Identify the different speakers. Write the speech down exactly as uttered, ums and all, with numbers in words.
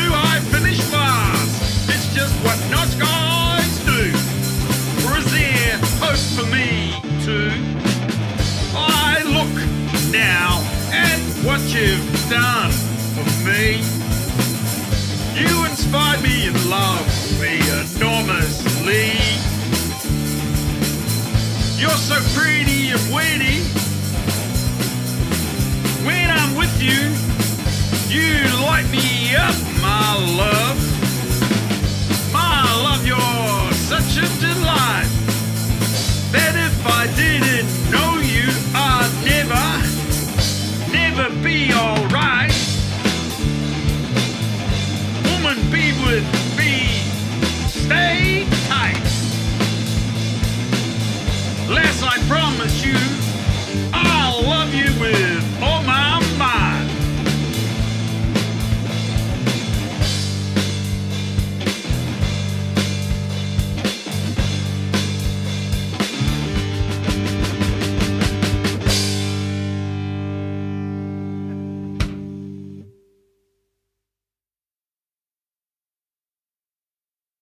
Speaker 1: I finish fast? It's just what nice guys do. Or is there hope for me too? I look now at what you've done for me. You inspired me and loved me enormously. You're so pretty and witty. When I'm with you, you light me